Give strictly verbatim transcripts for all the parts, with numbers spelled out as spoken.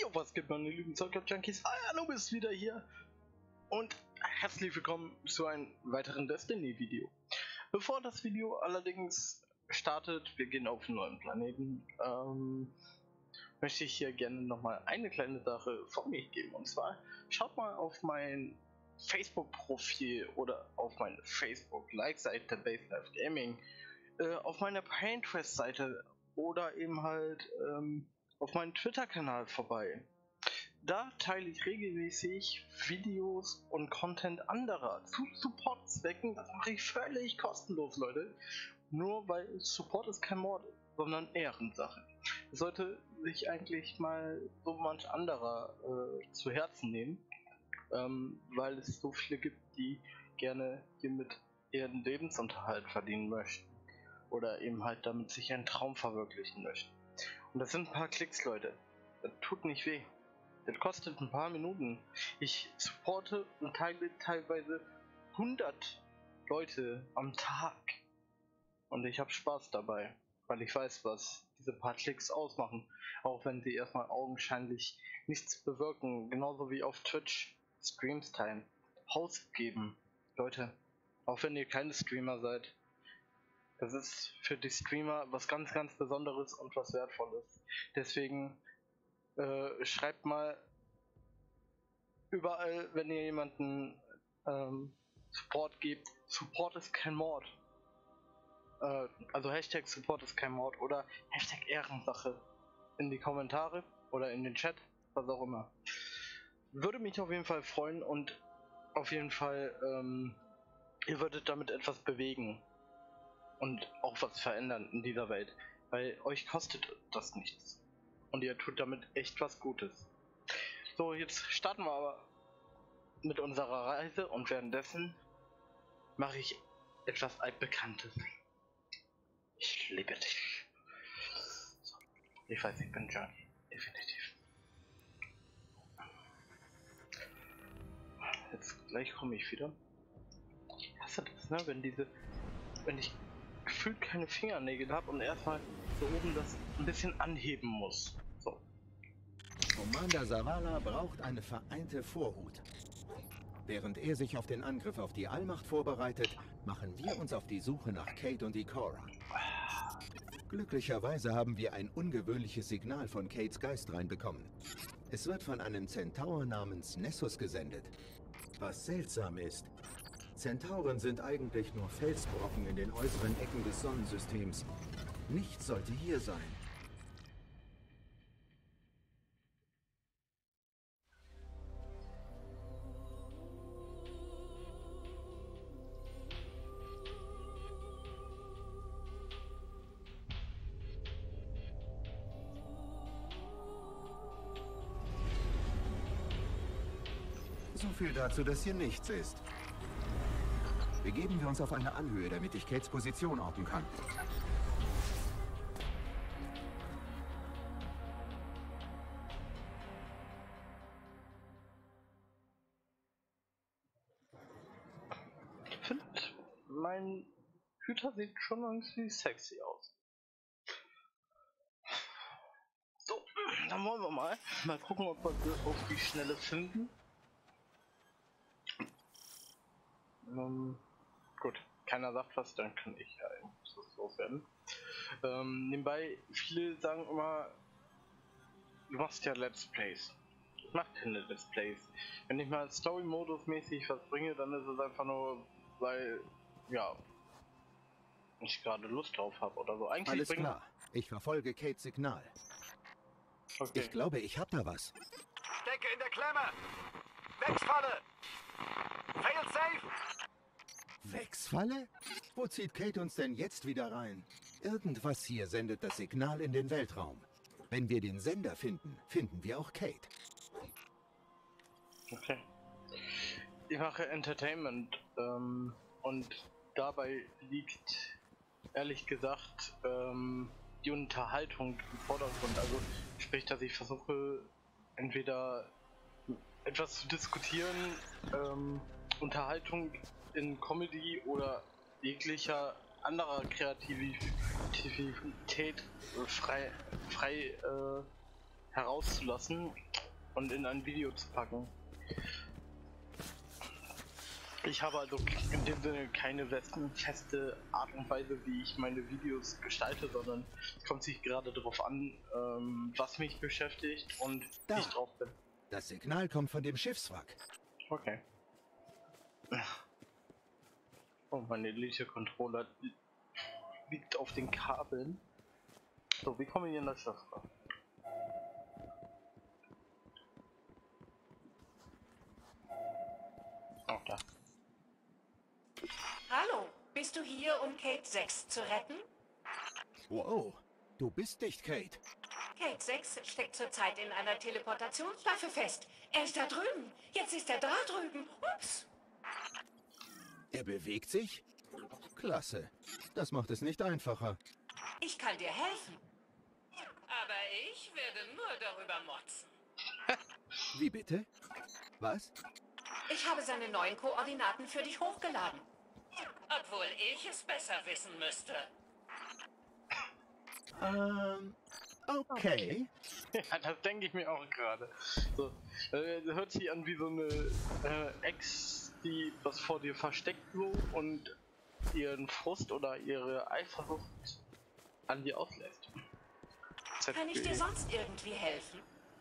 Jo, was gibt meine lieben Zocker-Junkies? Hallo, bist wieder hier und herzlich willkommen zu einem weiteren Destiny-Video. Bevor das Video allerdings startet, wir gehen auf einen neuen Planeten, ähm, möchte ich hier gerne nochmal eine kleine Sache von mir geben. Und zwar, schaut mal auf mein Facebook-Profil oder auf meine Facebook-Like-Seite Base Life Gaming, äh, auf meiner Pinterest-Seite oder eben halt ähm, auf meinem Twitter-Kanal vorbei. Da teile ich regelmäßig Videos und Content anderer zu Support-Zwecken. Das mache ich völlig kostenlos, Leute. Nur weil Support ist kein Mord, sondern Ehrensache. Das sollte sich eigentlich mal so manch anderer äh, zu Herzen nehmen, ähm, weil es so viele gibt, die gerne hiermit ihren Lebensunterhalt verdienen möchten oder eben halt damit sich einen Traum verwirklichen möchten. Und das sind ein paar Klicks, Leute. Das tut nicht weh. Das kostet ein paar Minuten. Ich supporte und teile teilweise hundert Leute am Tag. Und ich habe Spaß dabei, weil ich weiß, was diese paar Klicks ausmachen. Auch wenn sie erstmal augenscheinlich nichts bewirken. Genauso wie auf Twitch Streams teilen. Host geben. Leute, auch wenn ihr keine Streamer seid. Das ist für die Streamer was ganz, ganz Besonderes und was Wertvolles. Deswegen äh, schreibt mal überall, wenn ihr jemanden ähm, Support gebt. Support ist kein Mord. Äh, also Hashtag Support ist kein Mord oder Hashtag Ehrensache in die Kommentare oder in den Chat, was auch immer. Würde mich auf jeden Fall freuen und auf jeden Fall, ähm, ihr würdet damit etwas bewegen. Und auch was verändern in dieser Welt, weil euch kostet das nichts. Und ihr tut damit echt was Gutes. So, jetzt starten wir aber mit unserer Reise und währenddessen mache ich etwas Altbekanntes. Ich liebe dich. So, ich weiß, ich bin Johnny, definitiv. Jetzt gleich komme ich wieder. Ich hasse das, ne, wenn diese, wenn ich gefühlt keine Fingernägel habe und erstmal so oben das ein bisschen anheben muss. So. Commander Zavala braucht eine vereinte Vorhut. Während er sich auf den Angriff auf die Allmacht vorbereitet, machen wir uns auf die Suche nach Cait und Ikora. Glücklicherweise haben wir ein ungewöhnliches Signal von Caits Geist reinbekommen. Es wird von einem Zentaur namens Nessus gesendet. Was seltsam ist, Zentauren sind eigentlich nur Felsbrocken in den äußeren Ecken des Sonnensystems. Nichts sollte hier sein. So viel dazu, dass hier nichts ist. Begeben wir uns auf eine Anhöhe, damit ich Caits Position orten kann. Ich finde, mein Hüter sieht schon irgendwie sexy aus. So, dann wollen wir mal mal gucken, ob wir das auf die Schnelle finden. Ähm, gut, keiner sagt was, dann kann ich ja irgendwas loswerden. Ähm, nebenbei, viele sagen immer, du machst ja Let's Plays. Ich mach keine Let's Plays. Wenn ich mal Story-Modus mäßig was bringe, dann ist es einfach nur, weil, ja, ich gerade Lust drauf habe oder so. Eigentlich Alles bringe... klar, ich verfolge Caits Signal. Okay. Ich glaube, ich hab da was. Stecke in der Klemme! Wechsfalle! Fail safe! Wechsfalle? Wo zieht Cait uns denn jetzt wieder rein? Irgendwas hier sendet das Signal in den Weltraum. Wenn wir den Sender finden, finden wir auch Cait. Okay. Ich mache Entertainment ähm, und dabei liegt ehrlich gesagt ähm, die Unterhaltung im Vordergrund. Also sprich, dass ich versuche entweder etwas zu diskutieren, ähm, Unterhaltung in Comedy oder jeglicher anderer Kreativität frei, frei äh, herauszulassen und in ein Video zu packen. Ich habe also in dem Sinne keine feste Art und Weise, wie ich meine Videos gestalte, sondern es kommt sich gerade darauf an, ähm, was mich beschäftigt und Da. wie ich drauf bin. Das Signal kommt von dem Schiffswrack. Okay. Oh, mein Elite-Controller liegt auf den Kabeln. So, wie kommen wir hier in das Schiff rein? Oh, da. Hallo, bist du hier, um Kate sechs zu retten? Wow, du bist nicht Kate. Kate sechs steckt zurzeit in einer Teleportationsschleife fest. Er ist da drüben. Jetzt ist er da drüben. Ups. Er bewegt sich? Klasse. Das macht es nicht einfacher. Ich kann dir helfen. Aber ich werde nur darüber motzen. Wie bitte? Was? Ich habe seine neuen Koordinaten für dich hochgeladen. Obwohl ich es besser wissen müsste. Ähm, okay. Ja, das denke ich mir auch gerade. So, äh, hört sich an wie so eine äh, Ex, die was vor dir versteckt so und ihren Frust oder ihre Eifersucht an dir auslässt. Kann ich dir sonst irgendwie helfen?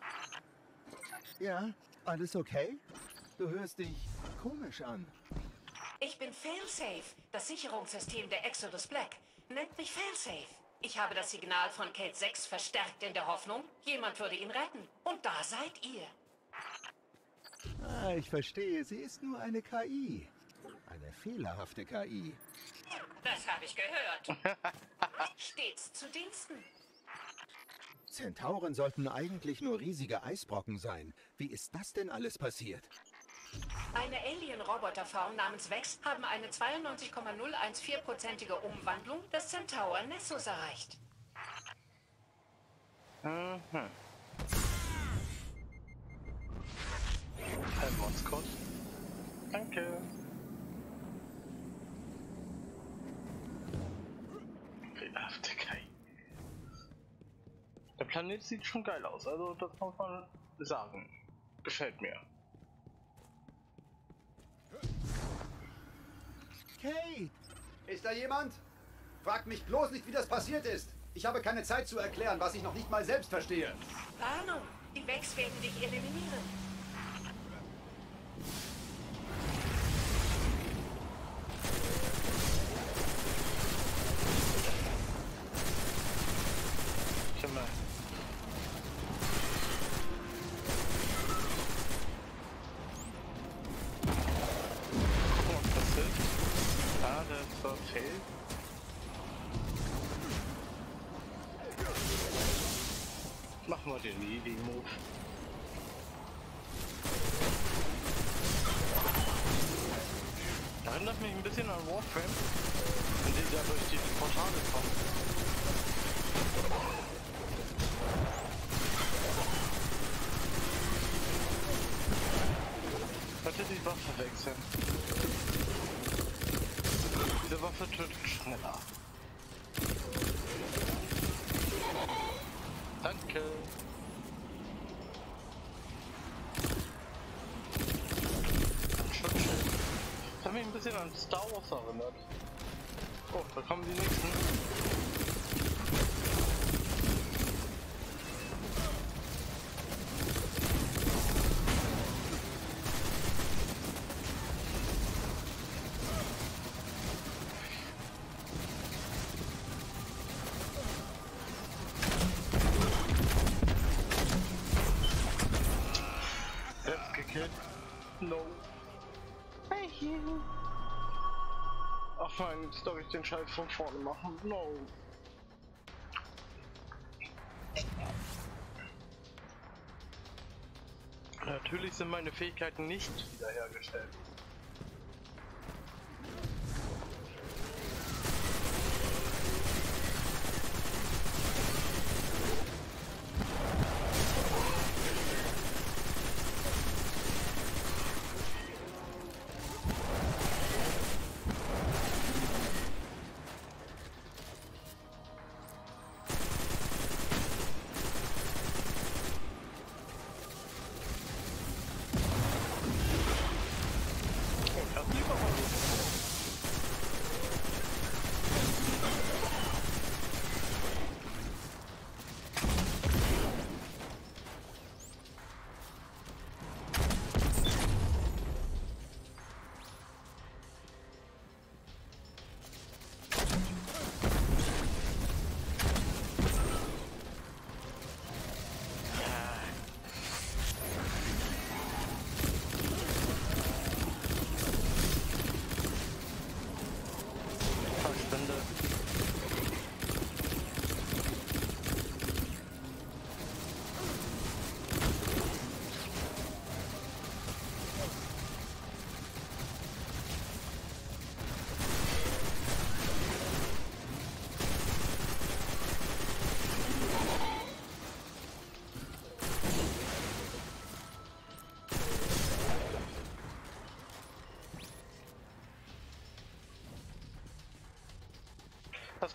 Ja, alles okay? Du hörst dich komisch an. Ich bin Failsafe, das Sicherungssystem der Exodus Black. Nennt mich Failsafe. Ich habe das Signal von Kate sechs verstärkt in der Hoffnung, jemand würde ihn retten. Und da seid ihr. Ah, ich verstehe. Sie ist nur eine K I. Eine fehlerhafte K I. Das habe ich gehört. Stets zu Diensten. Zentauren sollten eigentlich nur riesige Eisbrocken sein. Wie ist das denn alles passiert? Eine Alien-Roboterform namens Vex haben eine zweiundneunzig Komma null eins vier prozentige Umwandlung des Centaur Nessus erreicht. Mhm. Ein Moskot. Danke. Fehlerhafte K I. Der Planet sieht schon geil aus, also das muss man sagen. Gefällt mir. Kate! Ist da jemand? Fragt mich bloß nicht, wie das passiert ist. Ich habe keine Zeit zu erklären, was ich noch nicht mal selbst verstehe. Warnung, die Vex werden dich eliminieren. Schau mal. Gucken, ob das hilft. Ah, der ist verfehlt. Machen wir den Easy-Move. Erinnert mich ein bisschen an Warframe, in dem da durch die Portale kommt. Bitte die Waffe wechseln. Diese Waffe tötet schneller. Danke. Schutzschild. Das hat mich ein bisschen an Star Wars erinnert. Oh, da kommen die nächsten. Selbst gekillt. No. Thank you. Ach nein, jetzt darf ich den Scheiß von vorne machen. No. Natürlich sind meine Fähigkeiten nicht wiederhergestellt.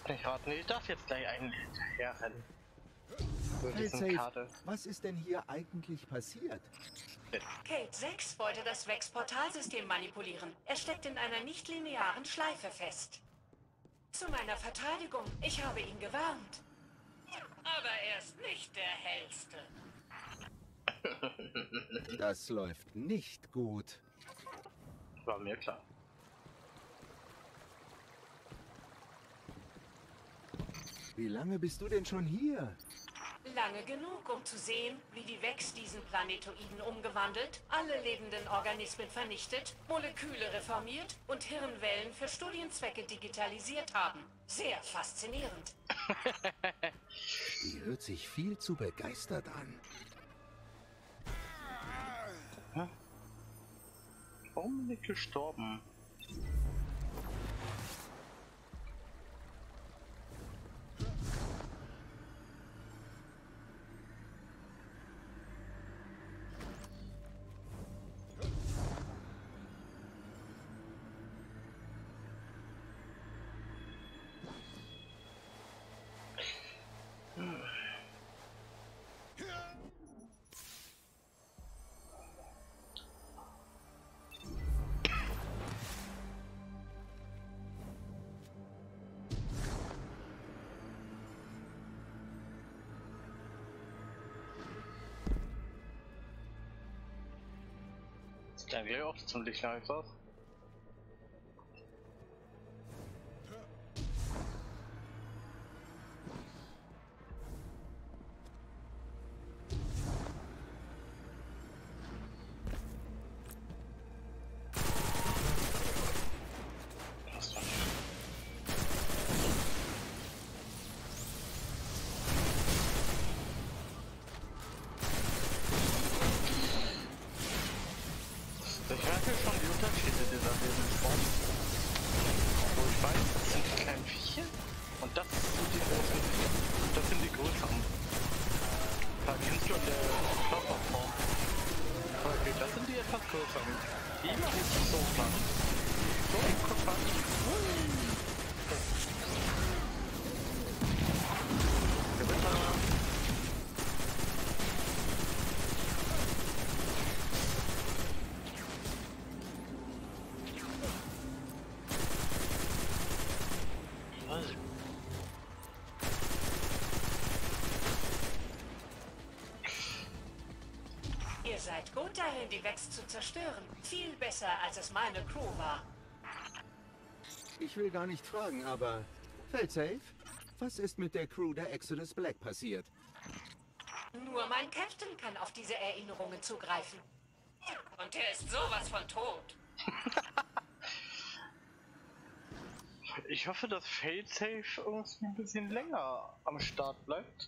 Nicht raten, ich darf jetzt gleich einen herrennen. So diesen Failsafe, Karte. was ist denn hier eigentlich passiert? Kate sechs wollte das Vex-Portalsystem manipulieren. Er steckt in einer nicht-linearen Schleife fest. Zu meiner Verteidigung, ich habe ihn gewarnt. Aber er ist nicht der Hellste. Das läuft nicht gut. War mir klar. Wie lange bist du denn schon hier? Lange genug, um zu sehen, wie die Vex diesen Planetoiden umgewandelt, alle lebenden Organismen vernichtet, Moleküle reformiert und Hirnwellen für Studienzwecke digitalisiert haben. Sehr faszinierend. Die hört sich viel zu begeistert an. Hä? Warum bin ich gestorben? Sieht eigentlich auch ziemlich nice aus. Ich merke schon die Unterschiede dieser Wesensform. Wo ich weiß, das sind die kleinen Viecher und das sind die großen Viecher. Das sind die größeren. Da kennst du in der Körperform. Okay, das sind die etwas größeren. Die mache ich so klar. So, guck mal. Gewitter. Ihr seid gut darin, die Vex zu zerstören. Viel besser, als es meine Crew war. Ich will gar nicht fragen, aber... Failsafe, was ist mit der Crew der Exodus Black passiert? Nur mein Captain kann auf diese Erinnerungen zugreifen. Und er ist sowas von tot. Ich hoffe, dass Failsafe irgendwie ein bisschen länger am Start bleibt.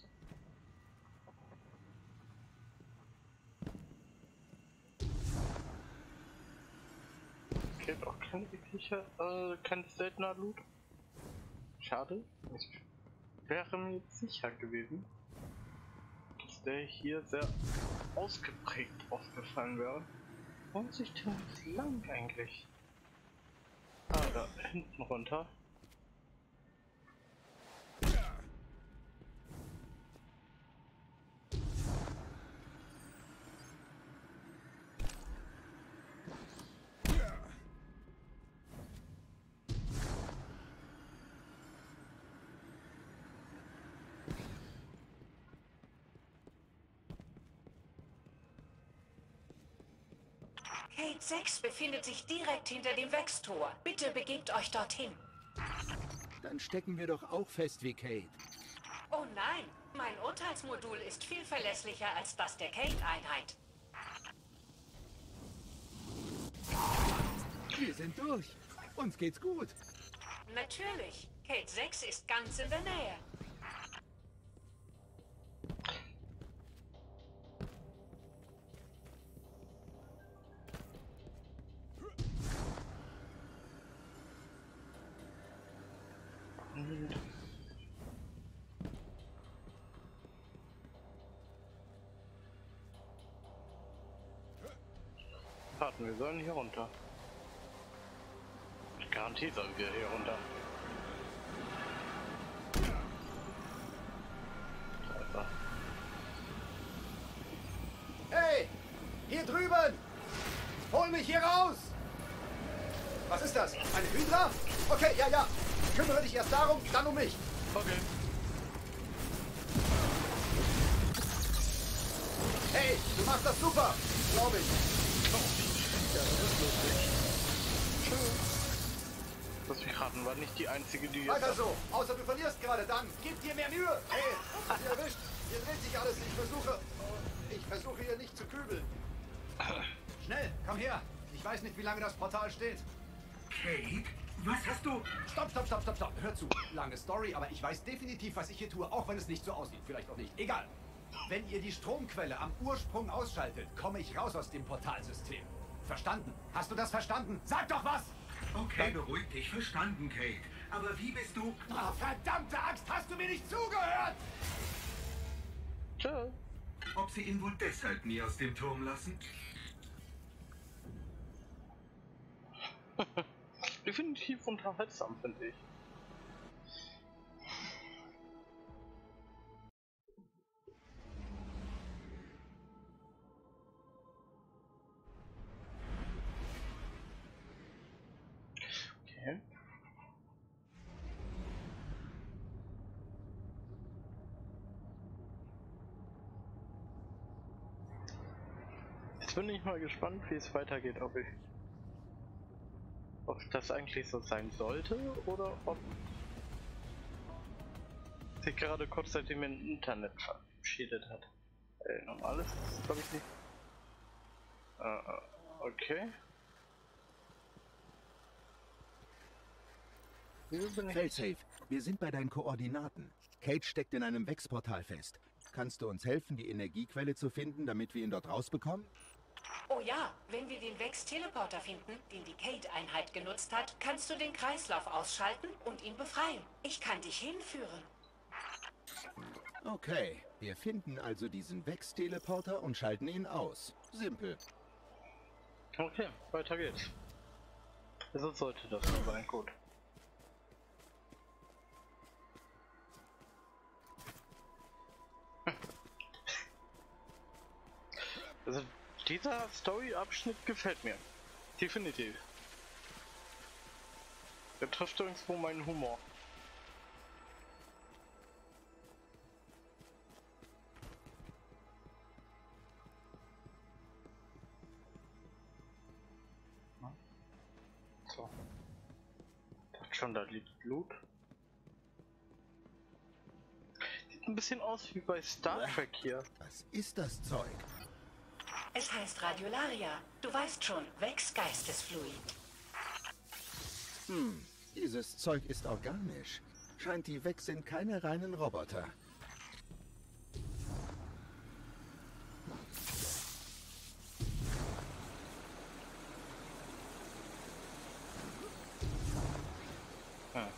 Okay, auch kein wirklicher, äh, kein seltener Loot. Schade. Ich wäre mir jetzt sicher gewesen, dass der hier sehr ausgeprägt aufgefallen wäre. Wo muss ich denn jetzt lang eigentlich? Ah, da hinten runter. Kate sechs befindet sich direkt hinter dem Vex-Tor. Bitte begebt euch dorthin. Dann stecken wir doch auch fest wie Kate. Oh nein, mein Urteilsmodul ist viel verlässlicher als das der Kate-Einheit. Wir sind durch. Uns geht's gut. Natürlich, Kate sechs ist ganz in der Nähe. Warten, wir sollen hier runter. Ich garantiere, sollen wir hier runter. Hier drüben! Hol mich hier raus! Was ist das? Eine Hydra? Okay, ja, ja. Kümmere dich erst darum, dann um mich. Okay. Hey, du machst das super, glaube ich. Oh. Ja, das ist lustig. Tschüss. Lass mich raten, war nicht die einzige, die jetzt... Weiter so, außer du verlierst gerade, dann gib dir mehr Mühe. Hey, hast du erwischt? Hier dreht sich alles. Ich versuche... Ich versuche hier nicht zu kübeln. Schnell, komm her. Ich weiß nicht, wie lange das Portal steht. Kate, was hast du... Stopp, stopp, stopp, stopp, stopp. Hör zu. Lange Story, aber ich weiß definitiv, was ich hier tue, auch wenn es nicht so aussieht. Vielleicht auch nicht. Egal. Wenn ihr die Stromquelle am Ursprung ausschaltet, komme ich raus aus dem Portalsystem. Verstanden? Hast du das verstanden? Sag doch was! Okay, beruhig dich. Verstanden, Kate. Aber wie bist du... Oh, verdammte Axt, hast du mir nicht zugehört? Tschüss. Ob sie ihn wohl deshalb nie aus dem Turm lassen? Definitiv unterhaltsam, finde ich. Okay. Jetzt bin ich mal gespannt, wie es weitergeht, ob ich ob das eigentlich so sein sollte oder ob sich gerade kurzzeitig im Internet verabschiedet hat. Äh, normales ist glaube ich nicht. Äh, okay. Wieso bin ich? Failsafe, wir sind bei deinen Koordinaten. Kate steckt in einem Vex-Portal fest. Kannst du uns helfen, die Energiequelle zu finden, damit wir ihn dort rausbekommen? Oh ja, wenn wir den Vex-Teleporter finden, den die Kate-Einheit genutzt hat, kannst du den Kreislauf ausschalten und ihn befreien. Ich kann dich hinführen. Okay, wir finden also diesen Vex-Teleporter und schalten ihn aus. Simpel. Okay, weiter geht's. So sollte das so sein, gut. Also dieser Story-Abschnitt gefällt mir. Definitiv. Der trifft irgendwo meinen Humor. So. Ich dachte schon, da liegt Blut. Sieht ein bisschen aus wie bei Star Trek hier. Was ist das Zeug? Es heißt Radiolaria. Du weißt schon, Vex-Geistesfluid. Hm, dieses Zeug ist organisch. Scheint, die Vex sind keine reinen Roboter. Hm.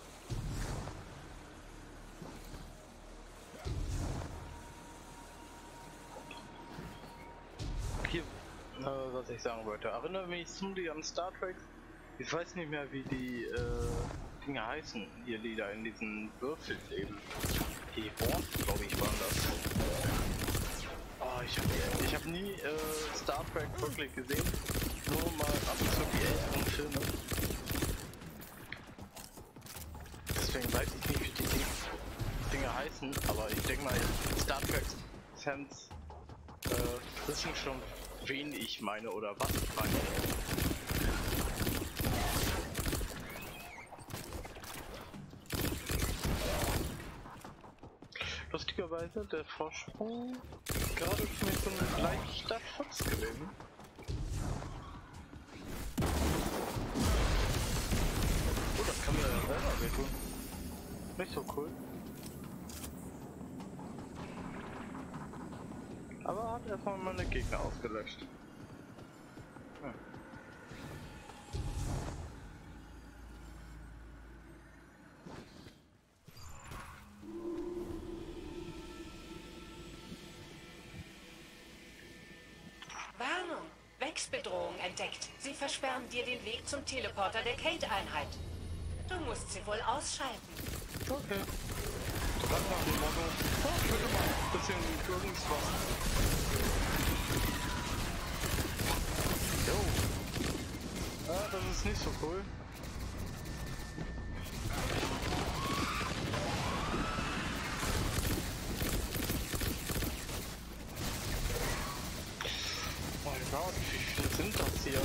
Hier, äh, was ich sagen wollte. Erinnere mich ziemlich an Star Trek. Ich weiß nicht mehr, wie die äh, Dinge heißen, hier die da in diesen Würfeln leben. Die Horn, glaube ich, waren das. Oh, ich habe ich hab nie äh, Star Trek wirklich gesehen. Nur mal ab und zu die älteren Filme. Deswegen weiß ich nicht, wie die Dinge heißen, aber ich denke mal, Star Trek-Fans äh, wissen schon, wen ich meine oder was ich meine. Lustigerweise der Vorsprung gerade für mich so ein leichter Schutz gewesen. Oh, das kann mir ja selber wehtun. Nicht so cool. Aber hat erstmal meine Gegner ausgelöscht. Hm. Warnung! Vex-Bedrohung entdeckt. Sie versperren dir den Weg zum Teleporter der Kate-Einheit. Du musst sie wohl ausschalten. Okay. So ganz nach dem Motto, oh, ich würde mal ein bisschen irgendwas. ist nicht so cool. Oh mein Gott, wie viele sind das hier?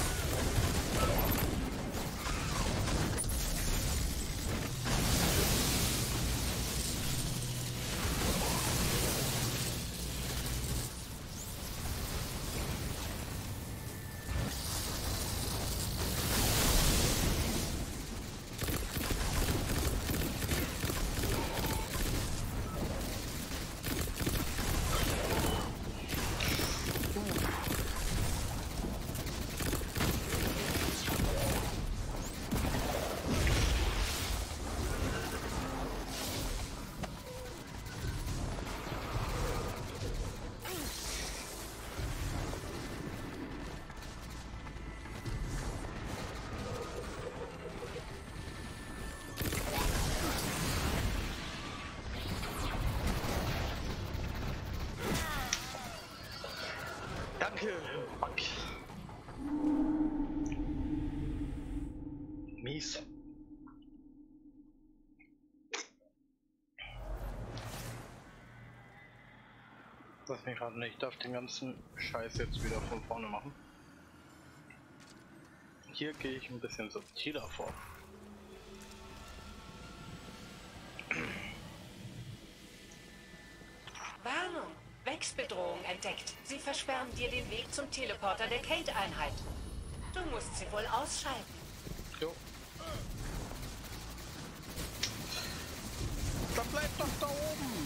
Danke, Fuck. Mies. Lass mich gerade nicht. Ich darf den ganzen Scheiß jetzt wieder von vorne machen. Hier gehe ich ein bisschen subtiler vor. Warnung! Vex-Bedrohung entdeckt. Sie versperren dir den Weg zum Teleporter der Kate-Einheit. Du musst sie wohl ausschalten. Jo. Da bleibt doch da oben!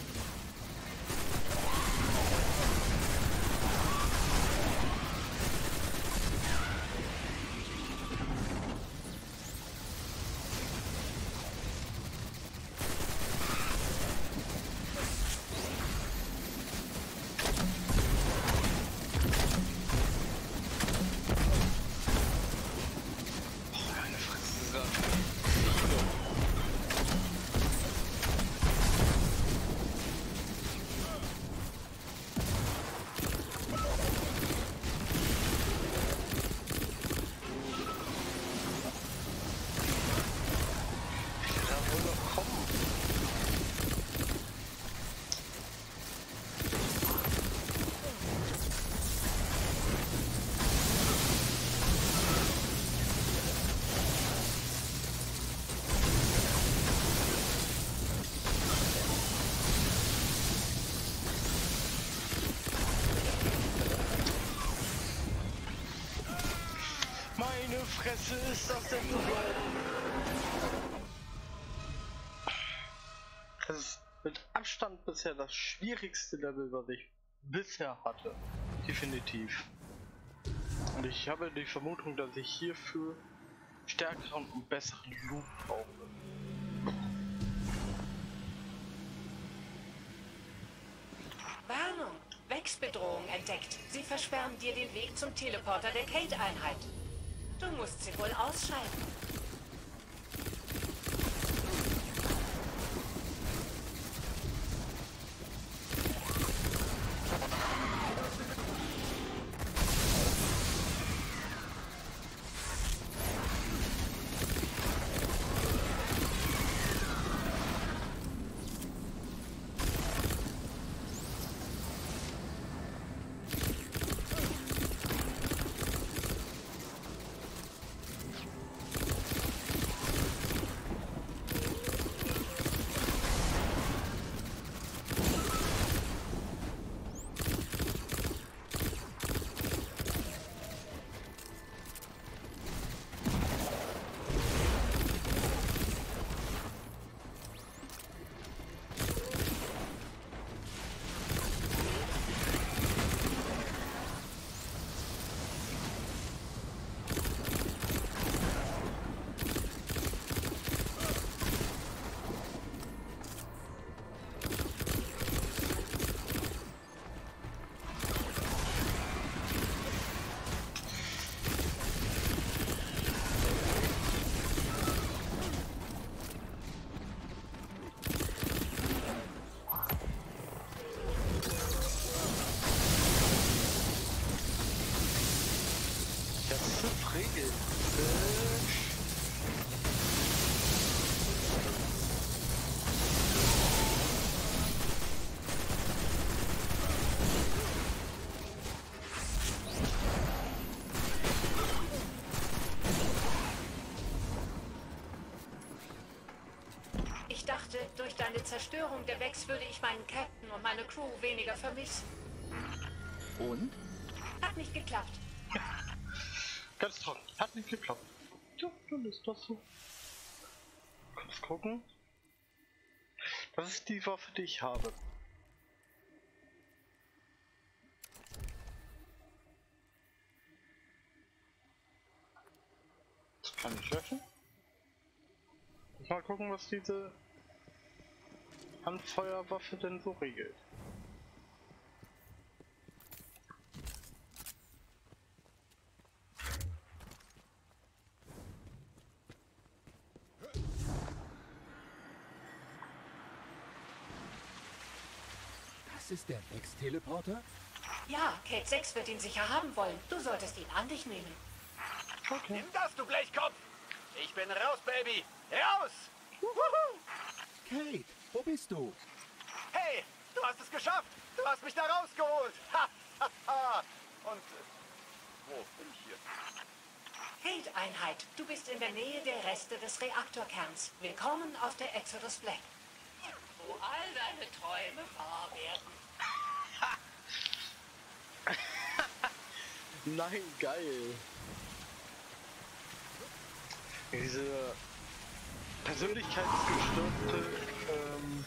Meine Fresse, ist das denn so geil? Das ist mit Abstand bisher das schwierigste Level, was ich bisher hatte. Definitiv. Und ich habe die Vermutung, dass ich hierfür stärkeren und besseren Loot brauche. Warnung! Vex-Bedrohung entdeckt. Sie versperren dir den Weg zum Teleporter der Kate-Einheit. Du musst sie wohl ausschalten. Zerstörung der Vex würde ich meinen Captain und meine Crew weniger vermissen. Und? Hat nicht geklappt. Ganz trocken. Hat nicht geklappt. Ja, dann ist das so. Kurz gucken. Das ist die Waffe, die ich habe. Das kann ich löschen. Mal gucken, was diese Handfeuerwaffe denn so regelt. Das ist der Vex-Teleporter? Ja, Cade sechs wird ihn sicher haben wollen. Du solltest ihn an dich nehmen. Okay. Nimm das, du Blechkopf! Ich bin raus, Baby! Raus! Wuhu! Kate, wo bist du? Hey, du hast es geschafft! Du hast mich da rausgeholt! Ha, ha, ha. Und äh, wo bin ich hier? Cade-Einheit, du bist in der Nähe der Reste des Reaktorkerns. Willkommen auf der Exodus Black. Wo all deine Träume wahr werden. Nein, geil. Diese persönlichkeitsgestörte ähm,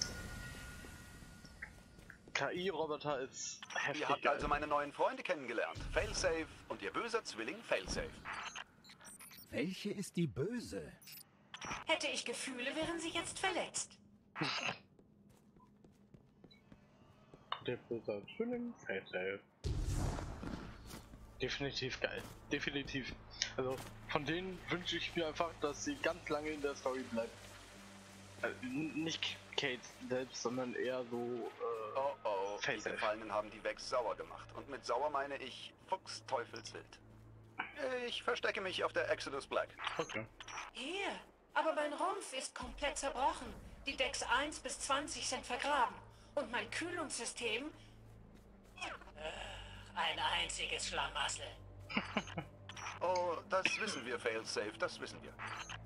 K I-Roboter ist heftig. Ihr habt geil. also meine neuen Freunde kennengelernt. Failsafe und ihr böser Zwilling Failsafe. Welche ist die böse? Hätte ich Gefühle, wären sie jetzt verletzt. Der böse Zwilling, Failsafe. Definitiv geil. Definitiv. Also von denen wünsche ich mir einfach, dass sie ganz lange in der Story bleibt. Also, nicht Kate selbst, sondern eher so. Äh, Oh oh, die Failsafe. Gefallenen haben die Vex sauer gemacht. Und mit sauer meine ich Fuchs Teufelswild. Ich verstecke mich auf der Exodus Black. Okay. Hier, aber mein Rumpf ist komplett zerbrochen. Die Decks eins bis zwanzig sind vergraben. Und mein Kühlungssystem... Ein einziges Schlamassel. Oh, das wissen wir, Failsafe, das wissen wir.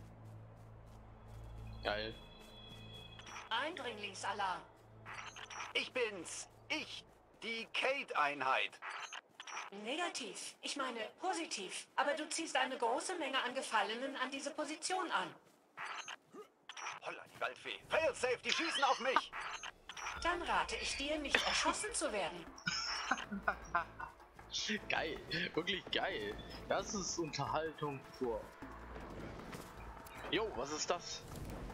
Geil. Eindringlingsalarm. Ich bin's. Ich. Die Kate-Einheit. Negativ. Ich meine positiv. Aber du ziehst eine große Menge an Gefallenen an diese Position an. Holla, die Waldfee. Failsafe, die schießen auf mich. Dann rate ich dir, nicht erschossen zu werden. Geil. Wirklich geil. Das ist Unterhaltung pur. Jo, was ist das?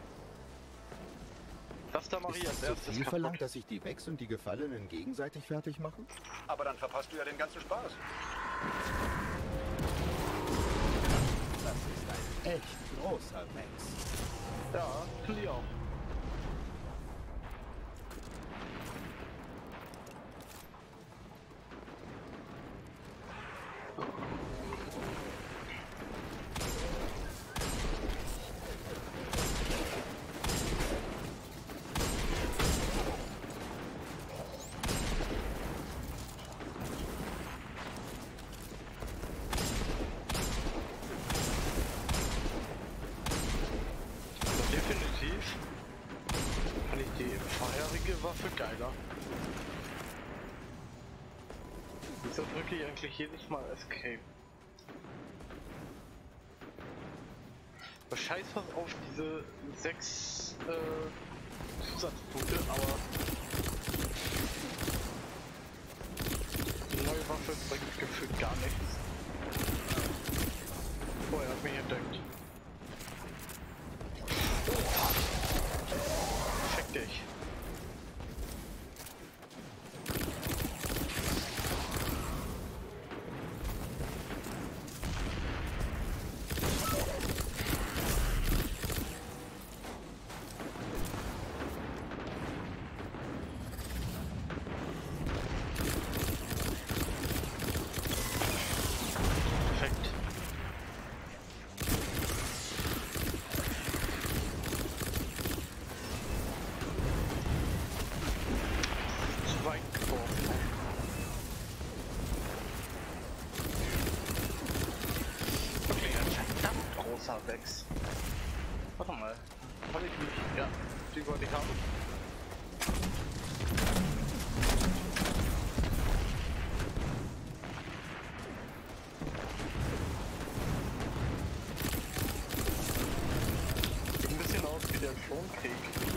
Das da mache Ist ich als es zu erstes viel verlangt, kaputt. dass sich die Vex und die Gefallenen gegenseitig fertig machen? Aber dann verpasst du ja den ganzen Spaß. Das ist ein echt großer Vex. Ja, finde ich auch. Definitiv fand ich die vorherige Waffe geiler. Wieso drücke ich eigentlich jedes Mal Escape? Scheiß was auf diese sechs äh, Zusatzpunkte, aber die neue Waffe bringt gefühlt gar nichts. Oh, er hat mich entdeckt. Fick dich. Perfekt. Zu weit geworfen. Wirklich ein verdammt großer Vex. Warte mal. Habe ich mich. Ja. die wollte ich haben. Sieht ein bisschen aus wie der Thronkrieg.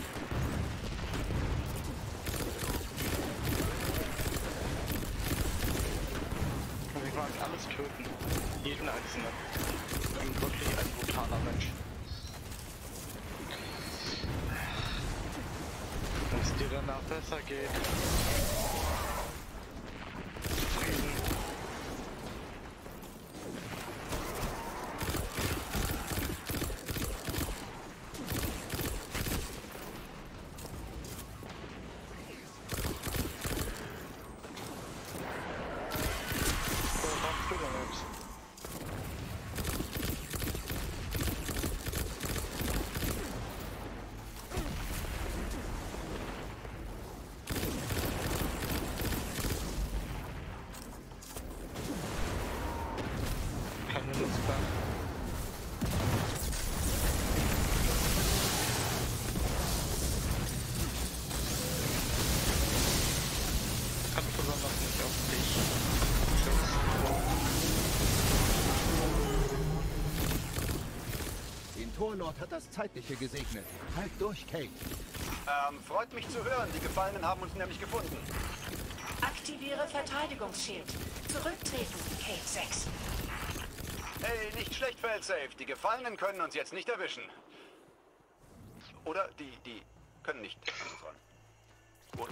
Und ich mag alles töten. Jeden einzelnen. Ich bin wirklich ein brutaler Mensch. Wenn es dir danach besser geht. Zufrieden. Was machst du denn jetzt? Keine Lust mehr. Ganz besonders nicht auf dich. Den Torlord hat das Zeitliche gesegnet. Halt durch, Kate. Ähm, freut mich zu hören. Die Gefallenen haben uns nämlich gefunden. Aktiviere Verteidigungsschild. Zurücktreten, Kate sechs. Hey, nicht schlecht, Failsafe. Die Gefallenen können uns jetzt nicht erwischen. Oder die, die können nicht angreifen. Gut.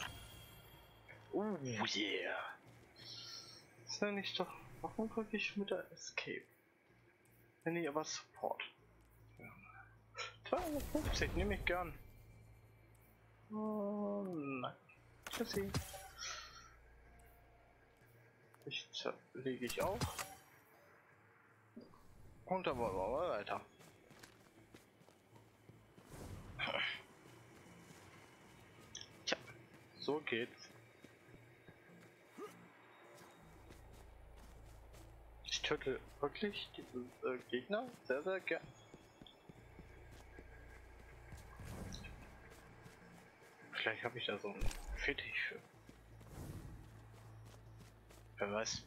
Oh yeah. Das nenne ich doch. Warum drücke ich mit der Escape? Wenn ich aber Support. zweihundertfünfzig nehme ich gern. Oh nein. Tschüssi. Ich lege ich auch. Und dann wollen wir mal weiter. Tja, so geht's. Ich töte wirklich diese äh, Gegner sehr, sehr gern. Vielleicht habe ich da so einen Fetisch für. Wer weiß.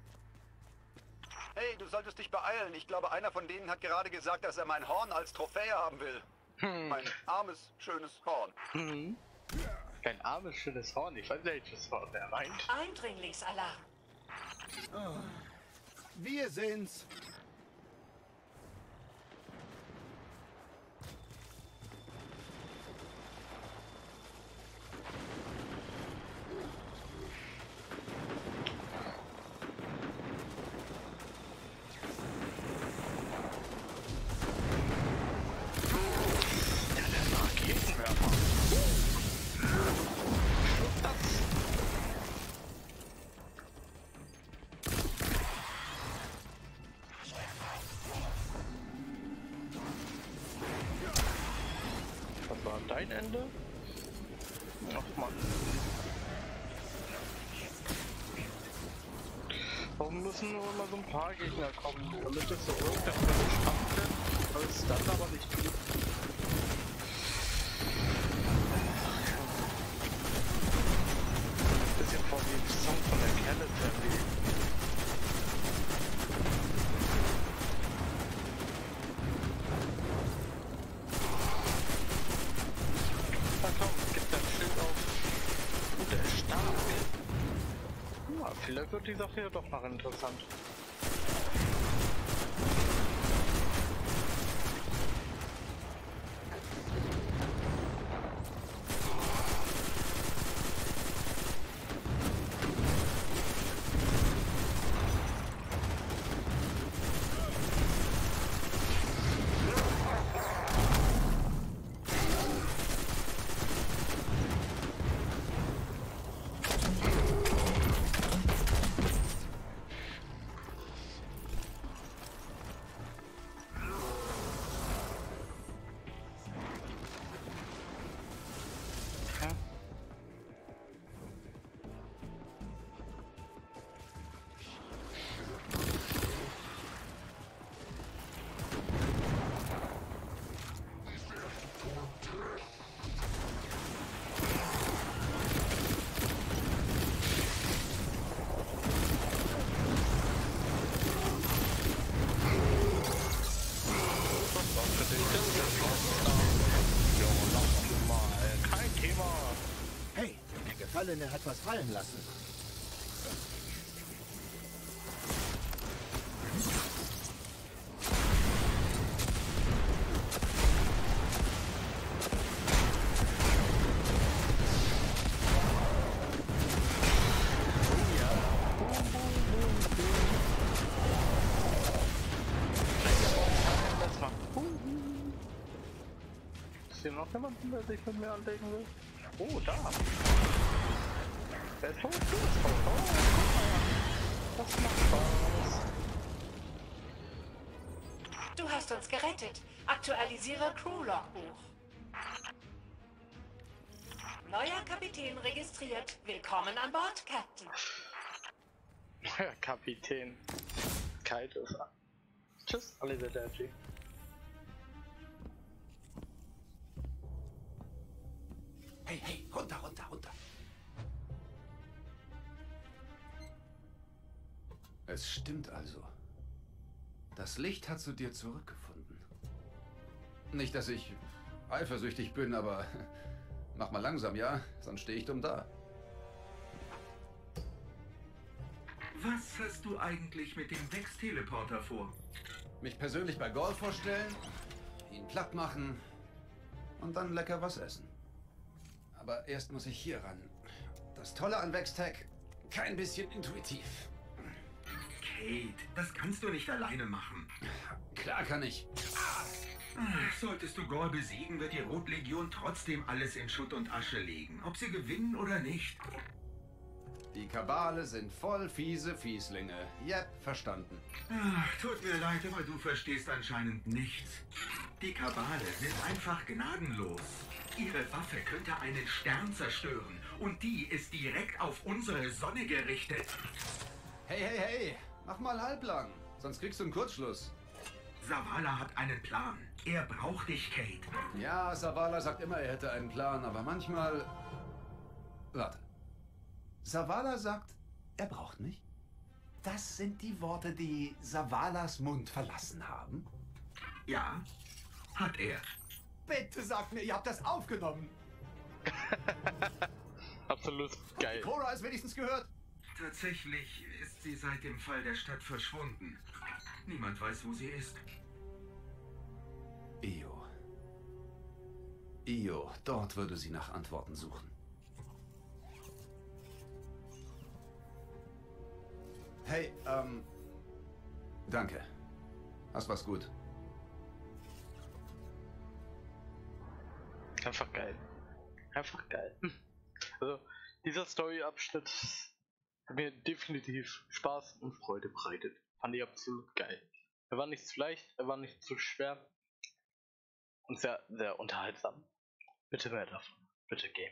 Hey, du solltest dich beeilen. Ich glaube, einer von denen hat gerade gesagt, dass er mein Horn als Trophäe haben will. Hm. Mein armes, schönes Horn. Hm. Dein armes, schönes Horn. Ich weiß nicht, welches Horn er meint. Eindringlingsalarm. Oh. Wir sind's. Dein Ende? Ach man. Warum müssen nur immer so ein paar Gegner kommen, damit es so irgendetwas spannend wird, aber es dann aber nicht tut? Ein bisschen vor wie ein Song von der Kelly Family. Vielleicht wird die Sache ja doch noch interessant. denn er hat was fallen lassen. Ist hier noch jemand, der sich mit mir anlegen will? Oh, da! Der ist tot, du bist tot. Oh, guck mal. Das macht Spaß. Du hast uns gerettet. Aktualisiere Crew-Logbuch. Neuer Kapitän registriert. Willkommen an Bord, Captain. Neuer Kapitän. Kalt ist an. Tschüss, Arrivederci. Hey, hey, runter, runter, runter. Es stimmt also. Das Licht hat zu dir zurückgefunden. Nicht, dass ich eifersüchtig bin, aber mach mal langsam, ja? Sonst stehe ich dumm da. Was hast du eigentlich mit dem Vex-Teleporter vor? Mich persönlich bei Golf vorstellen, ihn platt machen und dann lecker was essen. Aber erst muss ich hier ran. Das Tolle an Vex-Tech, kein bisschen intuitiv. Kate, das kannst du nicht alleine machen. Klar kann ich. Solltest du Gor besiegen, wird die Rotlegion trotzdem alles in Schutt und Asche legen, ob sie gewinnen oder nicht. Die Kabale sind voll fiese Fieslinge. Yep, verstanden. Ach, tut mir leid, aber du verstehst anscheinend nichts. Die Kabale sind einfach gnadenlos. Ihre Waffe könnte einen Stern zerstören und die ist direkt auf unsere Sonne gerichtet. Hey, hey, hey, mach mal halblang, sonst kriegst du einen Kurzschluss. Zavala hat einen Plan. Er braucht dich, Kate. Ja, Zavala sagt immer, er hätte einen Plan, aber manchmal... Warte. Zavala sagt, er braucht mich? Das sind die Worte, die Zavalas Mund verlassen haben? Ja, hat er. Bitte sagt mir, ihr habt das aufgenommen. Absolut geil. Cora ist wenigstens gehört. Tatsächlich ist sie seit dem Fall der Stadt verschwunden. Niemand weiß, wo sie ist. Io. Io, dort würde sie nach Antworten suchen. Hey, ähm... danke. Hast was gut. Einfach geil. Einfach geil. Also, dieser Story-Abschnitt hat mir definitiv Spaß und Freude bereitet. Fand ich absolut geil. Er war nicht zu leicht, er war nicht zu schwer. Und sehr, sehr unterhaltsam. Bitte mehr davon. Bitte Game.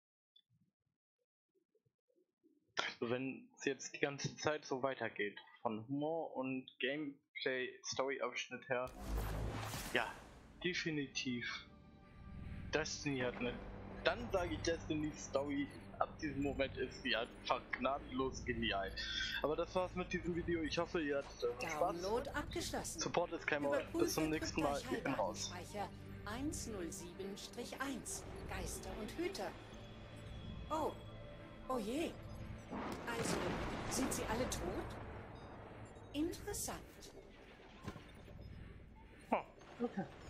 Also wenn es jetzt die ganze Zeit so weitergeht, von Humor und Gameplay, Story-Abschnitt her, ja, definitiv. Destiny hat eine. Dann sage ich Destiny Story. Ab diesem Moment ist sie einfach gnadenlos genial. Aber das war's mit diesem Video. Ich hoffe, ihr hattet äh, Spaß. Download abgeschlossen. Support ist kein Mord. Bis zum nächsten Mal. Ich bin raus. eins null sieben eins. Geister und Hüter. Oh. Oh je. Also, sind sie alle tot? Interessant. Oh, okay.